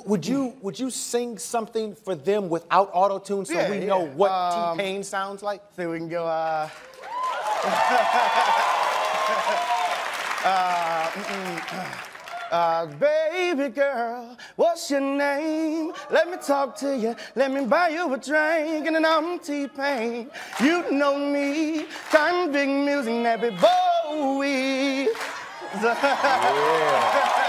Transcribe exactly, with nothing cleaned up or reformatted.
Would you would you sing something for them without auto-tune so Yeah, we yeah. know what Um, T-Pain sounds like? So we can go, uh... uh, mm-mm. Uh, baby girl, what's your name? Let me talk to you, let me buy you a drink, and then I'm T-Pain. You know me, kind of big music, Nappy Bowie. Yeah.